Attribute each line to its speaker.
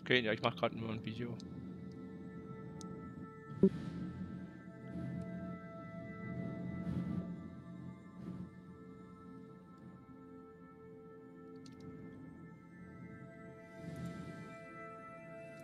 Speaker 1: Okay, ja, ich mache gerade nur ein Video.